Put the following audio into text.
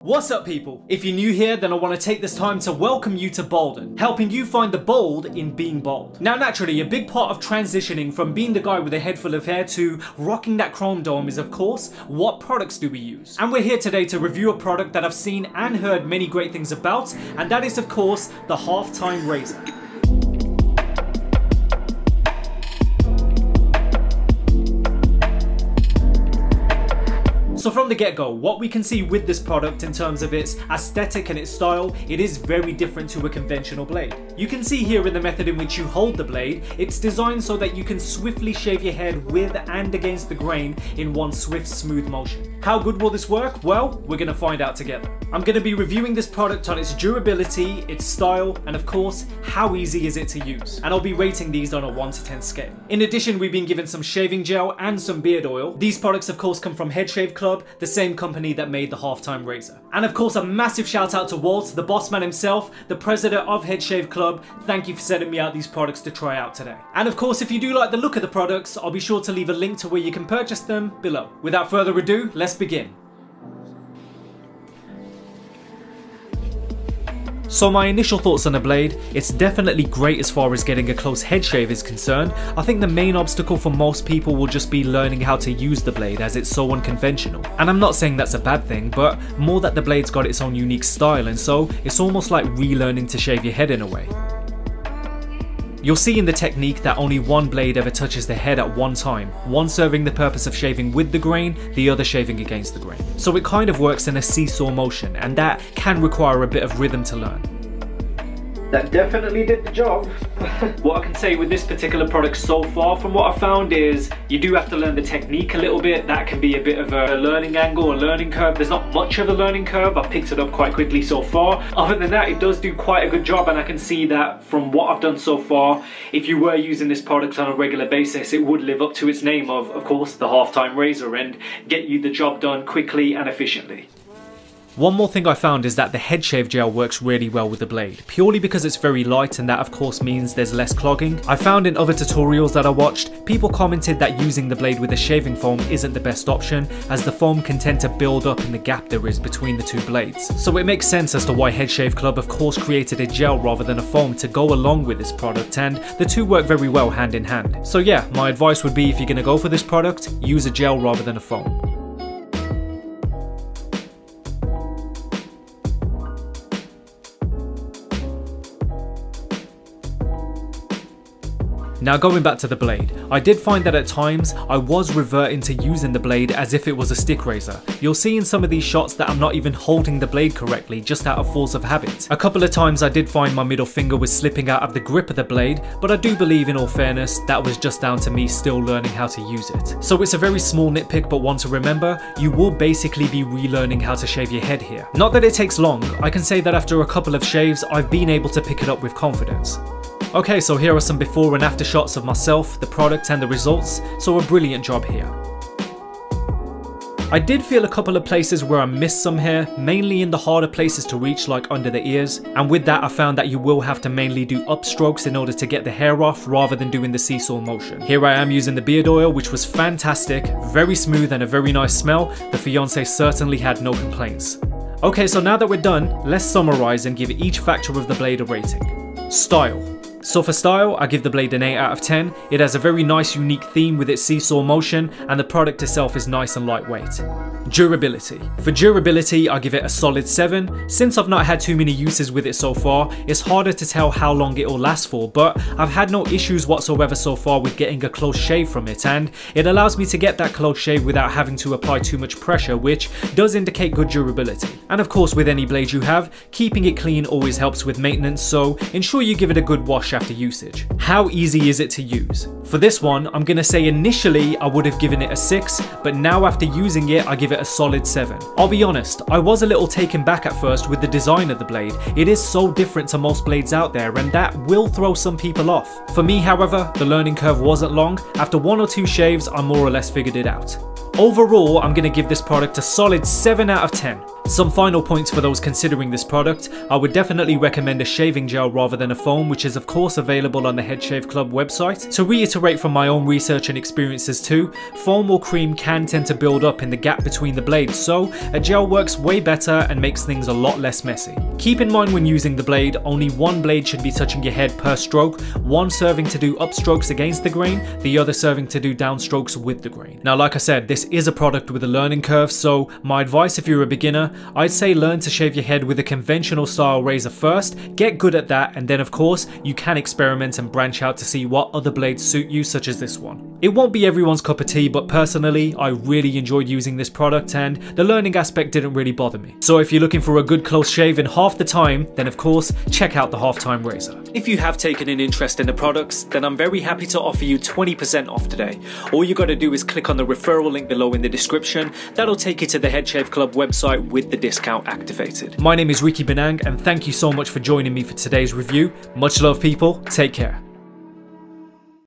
What's up people? If you're new here, then I want to take this time to welcome you to Bolden, helping you find the bold in being bold. Now naturally, a big part of transitioning from being the guy with a head full of hair to rocking that chrome dome is of course, what products do we use? And we're here today to review a product that I've seen and heard many great things about, and that is of course, the Halftime Razor. So from the get-go, what we can see with this product in terms of its aesthetic and its style, it is very different to a conventional blade. You can see here in the method in which you hold the blade, it's designed so that you can swiftly shave your head with and against the grain in one swift, smooth motion. How good will this work? Well, we're going to find out together. I'm going to be reviewing this product on its durability, its style, and of course, how easy is it to use. And I'll be rating these on a 1 to 10 scale. In addition, we've been given some shaving gel and some beard oil. These products of course come from Head Shave Club, the same company that made the Halftime Razor. And of course, a massive shout out to Walt, the boss man himself, the president of Head Shave Club. Thank you for sending me out these products to try out today. And of course, if you do like the look of the products, I'll be sure to leave a link to where you can purchase them below. Without further ado, let's begin. So my initial thoughts on the blade, it's definitely great as far as getting a close head shave is concerned. I think the main obstacle for most people will just be learning how to use the blade as it's so unconventional. And I'm not saying that's a bad thing, but more that the blade's got its own unique style, and so it's almost like relearning to shave your head in a way. You'll see in the technique that only one blade ever touches the head at one time, one serving the purpose of shaving with the grain, the other shaving against the grain. So it kind of works in a seesaw motion, and that can require a bit of rhythm to learn. That definitely did the job. What I can say with this particular product so far from what I found is you do have to learn the technique a little bit. That can be a bit of a learning angle, a learning curve. There's not much of a learning curve. I picked it up quite quickly so far. Other than that, it does do quite a good job, and I can see that from what I've done so far, if you were using this product on a regular basis, it would live up to its name of course, the Halftime Razor, and get you the job done quickly and efficiently. One more thing I found is that the head shave gel works really well with the blade, purely because it's very light, and that of course means there's less clogging. I found in other tutorials that I watched, people commented that using the blade with a shaving foam isn't the best option, as the foam can tend to build up in the gap there is between the two blades. So it makes sense as to why Head Shave Club of course created a gel rather than a foam to go along with this product, and the two work very well hand in hand. So yeah, my advice would be, if you're going to go for this product, use a gel rather than a foam. Now going back to the blade, I did find that at times I was reverting to using the blade as if it was a stick razor. You'll see in some of these shots that I'm not even holding the blade correctly, just out of force of habit. A couple of times I did find my middle finger was slipping out of the grip of the blade, but I do believe in all fairness that was just down to me still learning how to use it. So it's a very small nitpick, but one to remember, you will basically be relearning how to shave your head here. Not that it takes long, I can say that after a couple of shaves I've been able to pick it up with confidence. Okay, so here are some before and after shots of myself, the product and the results, so a brilliant job here. I did feel a couple of places where I missed some hair, mainly in the harder places to reach like under the ears, and with that I found that you will have to mainly do upstrokes in order to get the hair off rather than doing the seesaw motion. Here I am using the beard oil, which was fantastic, very smooth and a very nice smell. The fiance certainly had no complaints. Okay, so now that we're done, let's summarize and give each factor of the blade a rating. Style. So for style, I give the blade an 8 out of 10. It has a very nice unique theme with its seesaw motion, and the product itself is nice and lightweight. Durability. For durability, I give it a solid 7. Since I've not had too many uses with it so far, it's harder to tell how long it will last for, but I've had no issues whatsoever so far with getting a close shave from it, and it allows me to get that close shave without having to apply too much pressure, which does indicate good durability. And of course, with any blade you have, keeping it clean always helps with maintenance, so ensure you give it a good wash after usage. How easy is it to use? For this one, I'm gonna say initially I would have given it a 6, but now after using it, I give it a solid 7. I'll be honest, I was a little taken back at first with the design of the blade. It is so different to most blades out there, and that will throw some people off. For me, however, the learning curve wasn't long. After 1 or 2 shaves, I more or less figured it out. Overall, I'm going to give this product a solid 7 out of 10. Some final points for those considering this product: I would definitely recommend a shaving gel rather than a foam, which is of course available on the Head Shave Club website. To reiterate from my own research and experiences too, foam or cream can tend to build up in the gap between the blades, so a gel works way better and makes things a lot less messy. Keep in mind when using the blade, only one blade should be touching your head per stroke, one serving to do upstrokes against the grain, the other serving to do downstrokes with the grain. Now like I said, this is a product with a learning curve, so my advice if you're a beginner, I'd say learn to shave your head with a conventional style razor first, get good at that, and then of course you can experiment and branch out to see what other blades suit you, such as this one. It won't be everyone's cup of tea, but personally I really enjoyed using this product and the learning aspect didn't really bother me. So if you're looking for a good close shave in half the time, then of course check out the Halftime razor. If you have taken an interest in the products, then I'm very happy to offer you 20% off today. All you gotta do is click on the referral link below in the description. That'll take you to the Head Shave Club website with the discount activated. My name is Ricky Benang and thank you so much for joining me for today's review. Much love people, take care.